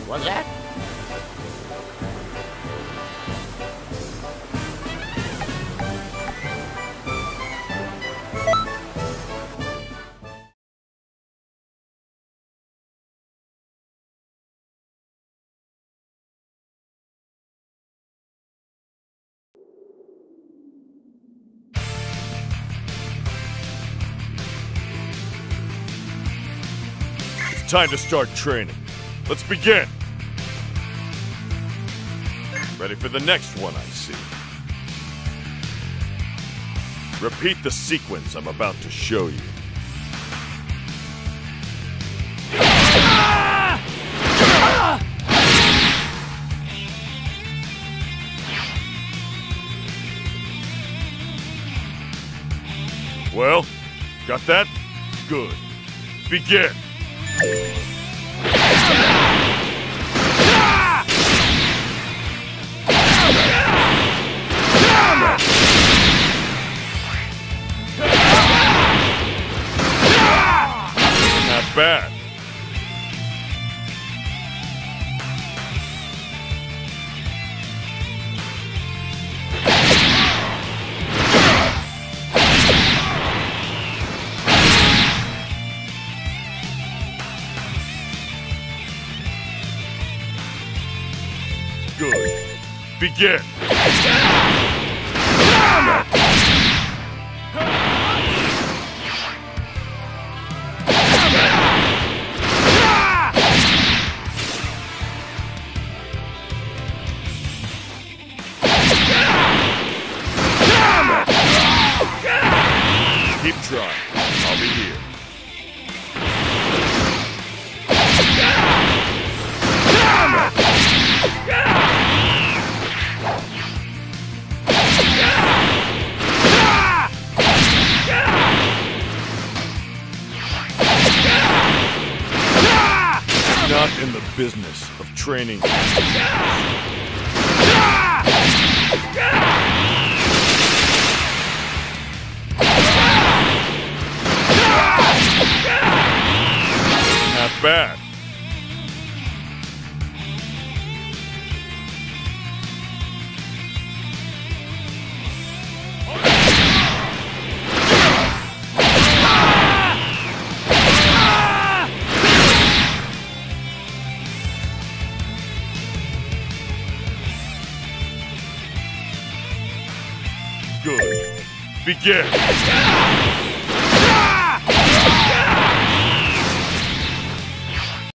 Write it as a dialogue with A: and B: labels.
A: What's that?
B: It's time to start training. Let's begin. Ready for the next one, I see. Repeat the sequence I'm about to show you. Well, got that? Good. Begin! Not bad. Good. Begin! Keep trying. I'll be here. Not in the business of training. Not bad. Good. Begin!